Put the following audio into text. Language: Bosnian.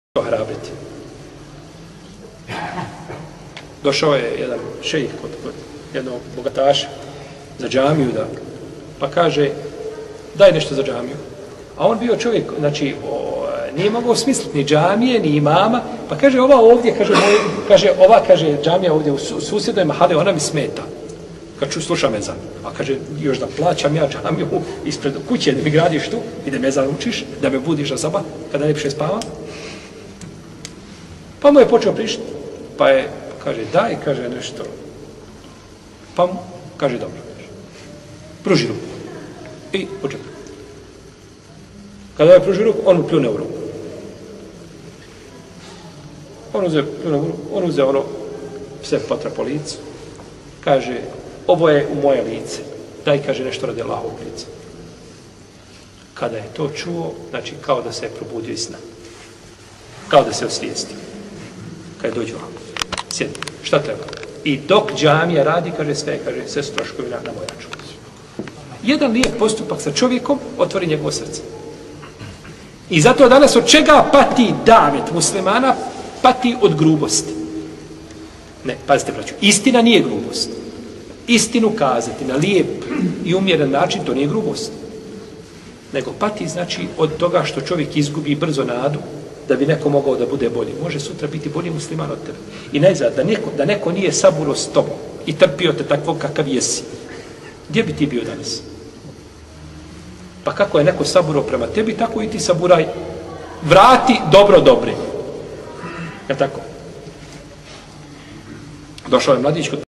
ohrabriti. Došao je jedan šejih kod jednog bogataša za džamiju, pa kaže daj nešto za džamiju. A on bio čovjek, znači nije mogao smisliti ni džamije, ni imama, pa kaže ova ovdje, kaže džamija ovdje u susjednoj mahali, ona mi smeta. Kad slušam ezan, a kaže još da plaćam ja džamiju ispred kuće da mi gradiš tu i da me ezan učiš, da me budiš na sabah kada najprije spavam. Pa mu je počeo prišti, pa je, kaže, daj, kaže nešto. Pa mu, kaže, dobro, pruži ruku. I počeo. Kada je pruži ruku, on mu pljune u ruku. On uzeo ono, sve potra po licu. Kaže, ovo je u moje lice. Daj, kaže, nešto radi Allahovog lica. Kada je to čuo, znači, kao da se je probudio iz sna. Kao da se osvijestio. Kada dođe ovako, sjedi, šta treba? I dok džamija radi, kaže sve su troškovi na moj račun. Jedan lijep postupak sa čovjekom otvori njegovo srce. I zato danas od čega pati davet muslimana? Pati od grubosti. Ne, pazite braću, istina nije grubost. Istinu kazati na lijep i umjeren način, to nije grubost. Nego pati znači od toga što čovjek izgubi brzo nadu, da bi neko mogao da bude bolji. Može sutra biti bolji musliman od tebe. I najzad, da neko nije saburo s tobom i trpio te takvog kakav jesi. Gdje bi ti bio danas? Pa kako je neko saburo prema tebi, tako i ti saburaj. Vrati dobro dobri. Je tako? Došao je mladić kod